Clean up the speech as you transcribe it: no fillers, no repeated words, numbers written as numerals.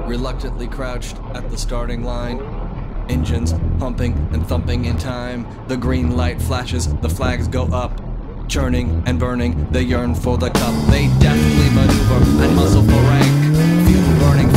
reluctantly crouched at the starting line. Engines pumping and thumping in time. The green light flashes, the flags go up. Churning and burning, they yearn for the cup. They deftly maneuver and muscle for rank. Fuel burning